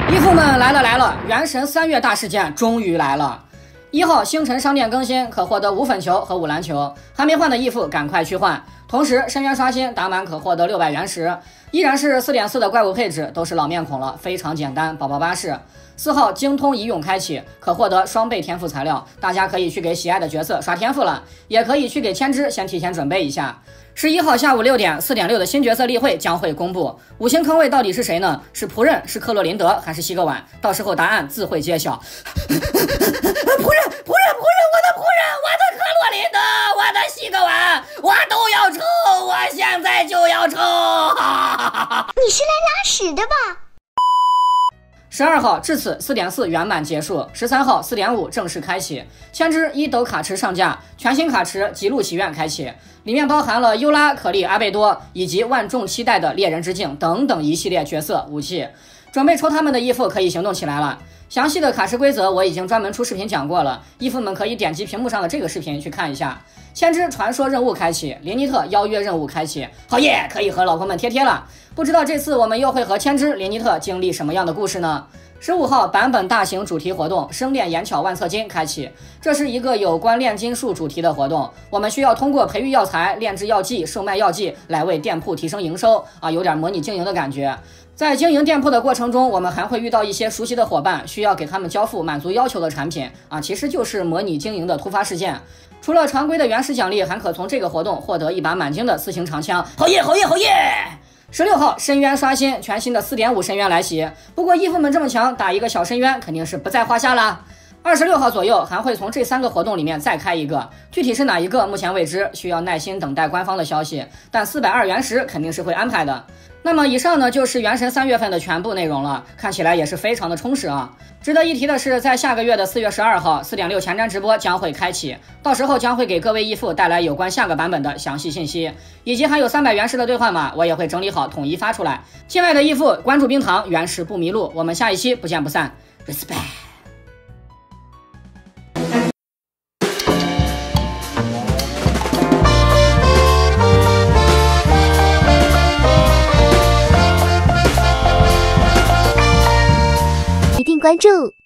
义父们来了！原神3月大事件终于来了。1号星辰商店更新，可获得5粉球和5蓝球，还没换的义父赶快去换。同时深渊刷新打满可获得600原石，依然是4.4的怪物配置，都是老面孔了，非常简单，宝宝巴适。4号精通一用开启，可获得双倍天赋材料，大家可以去给喜爱的角色刷天赋了，也可以去给千之先提前准备一下。11号下午6点，4.6的新角色例会将会公布，5星坑位到底是谁呢？是仆人，是克洛琳德，还是西格婉？到时候答案自会揭晓。仆人，我的仆人，我的克洛琳德，我的西格婉，我都要抽，我现在就要抽。 你是来拉屎的吧 ？12号至此4.4圆满结束，13号4.5正式开启，千之1斗卡池上架，全新卡池极路祈愿开启，里面包含了优拉、可莉、阿贝多以及万众期待的猎人之境等等一系列角色武器，准备抽他们的义父可以行动起来了。详细的卡池规则我已经专门出视频讲过了，义父们可以点击屏幕上的这个视频去看一下。千之传说任务开启，林尼特邀约任务开启，好耶，可以和老婆们贴了。不知道这次我们又会和千之、林尼特经历什么样的故事呢？15号版本大型主题活动生炼眼巧万策金开启，这是一个有关炼金术主题的活动，我们需要通过培育药材、炼制药剂、售卖药剂来为店铺提升营收啊，有点模拟经营的感觉。在经营店铺的过程中，我们还会遇到一些熟悉的伙伴，需要给他们交付满足要求的产品啊，其实就是模拟经营的突发事件。除了常规的原始奖励，还可从这个活动获得一把满金的4星长枪，好耶！16号深渊刷新，全新的4.5深渊来袭，不过义父们这么强，打一个小深渊肯定是不在话下啦。26号左右还会从这3个活动里面再开一个，具体是哪一个目前未知，需要耐心等待官方的消息，但420原石肯定是会安排的。那么以上呢就是原神3月份的全部内容了，看起来也是非常的充实啊。值得一提的是，在下个月的4月12号4.6前瞻直播将会开启，到时候将会给各位义父带来有关下个版本的详细信息，以及还有300原石的兑换码，我也会整理好统一发出来。亲爱的义父，关注冰糖，原石不迷路，我们下一期不见不散 ，respect。 关注。